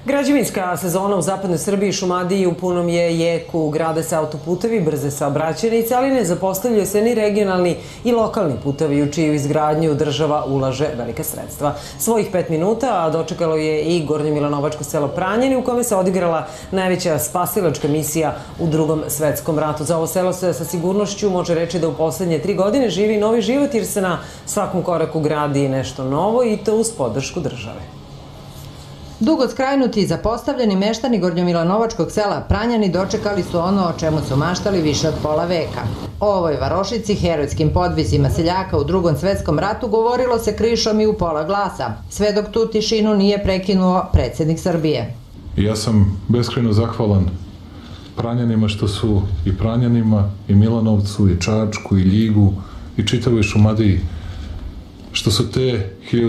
Građevinska sezona u zapadnoj Srbiji i Šumadiji u punom je jeku. Grade se autoputevi, brze saobraćajnice, ali ne zapostavljaju se ni regionalni i lokalni putevi u čiju izgradnju država ulaže velike sredstva. Svojih 5 minuta dočekalo je i Gornje Milanovačko selo Pranjani u kome se odigrala najveća spasilačka misija u Drugom svetskom ratu. Za ovo selo se sa sigurnošću može reći da u poslednje 3 godine živi novi život jer se na svakom koraku gradi nešto novo i to uz podršku države. Dugo skrajnuti i zapostavljeni meštani Gornjomilanovačkog sela Pranjani dočekali su ono o čemu su maštali više od pola veka. O ovoj varošici, herojskim podvisima seljaka u Drugom svetskom ratu govorilo se krišom i u pola glasa, sve dok tu tišinu nije prekinuo predsjednik Srbije. Ja sam beskrajno zahvalan Pranjanima što su i Pranjanima, i Milanovcu, i Čačku, i Ljigu, i čitavoj Šumadiji, što su te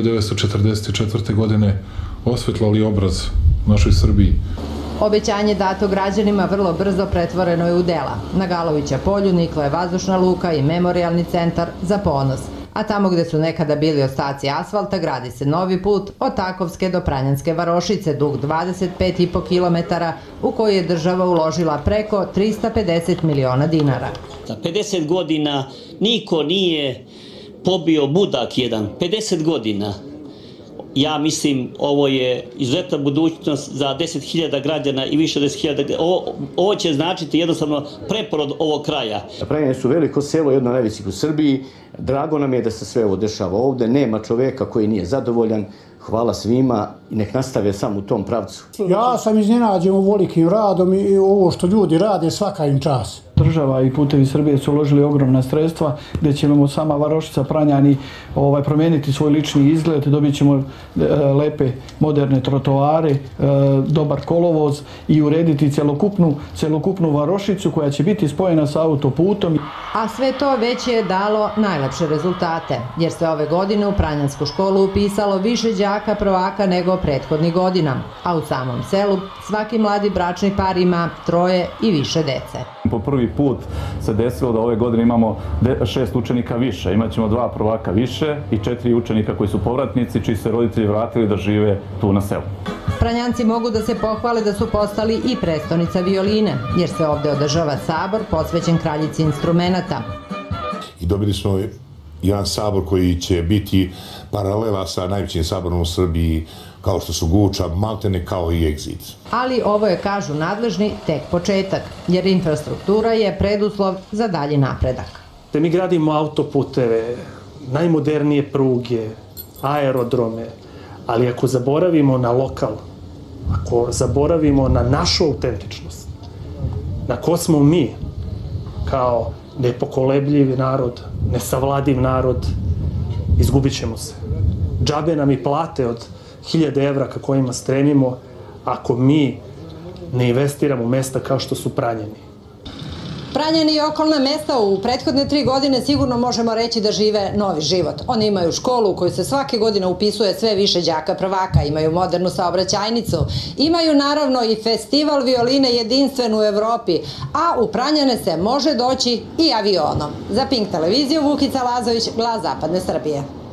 1944. godine osvetlali obraz našoj Srbiji. Obećanje dato građanima vrlo brzo pretvoreno je u dela. Na Galovića polju nikla je vazdušna luka i memorijalni centar za ponos. A tamo gde su nekada bili ostaci asfalta gradi se novi put od Takovske do Pranjanske varošice, dug 25,5 km, u koji je država uložila preko 350 miliona dinara. Za 50 godina niko nije pobio budak jedan. 50 godina. Ja mislim, ovo je izuzetna budućnost za 10.000 građana i više od 10.000. Ovo će značiti jednostavno preporod ovog kraja. Pranjani su veliko selo, jedno najvećih u Srbiji. Drago nam je da se sve ovo dešava ovde. Nema čoveka koji nije zadovoljan. Hvala svima i nek nastave samo u tom pravcu. Ja sam iznenađen ovolikim radom i ovo što ljudi rade svaka im čast. Država i Putevi Srbije su uložili ogromna sredstva gde ćemo sama varošica Pranjani promijeniti svoj lični izgled, dobit ćemo lepe moderne trotoare, dobar kolovoz i urediti celokupnu varošicu koja će biti spojena sa autoputom. A sve to već je dalo najlepše rezultate, jer se ove godine u Pranjansku školu upisalo više đaka prvaka nego prethodnih godina, a u samom selu svaki mladi bračni par ima 3 i više dece. Po prvi put se desilo da ove godine imamo 6 učenika više. Imaćemo 2 prvaka više i 4 učenika koji su povratnici, čiji se roditelji vratili da žive tu na selu. Pranjanci mogu da se pohvale da su postali i prestonica violine, jer se ovde održava sabor posvećen kraljici instrumenata. I dobili smo jedan sabor koji će biti paralela sa najvećim saborom u Srbiji, kao što su Guča, maltene kao i Egzit. Ali ovo je, kažu nadležni, tek početak, jer infrastruktura je preduslov za dalji napredak. Mi gradimo autoputeve, najmodernije pruge, aerodrome, ali ako zaboravimo na lokal, ako zaboravimo na našu autentičnost, na ko smo mi, kao nepokolebljiv narod, nesavladiv narod, izgubit ćemo se. Džabe nam i plate od 1000 evra ka kojima stremimo ako mi ne investiramo u mesta kao što su Pranjani. Pranjani i okolna mesta u prethodne 3 godine sigurno možemo reći da žive novi život. Oni imaju školu u kojoj se svake godine upisuje sve više đaka prvaka, imaju modernu saobraćajnicu, imaju naravno i festival violine jedinstven u Evropi, a u Pranjane se može doći i avionom. Za Pink televiziju Vukica Lazović, Glas zapadne Srbije.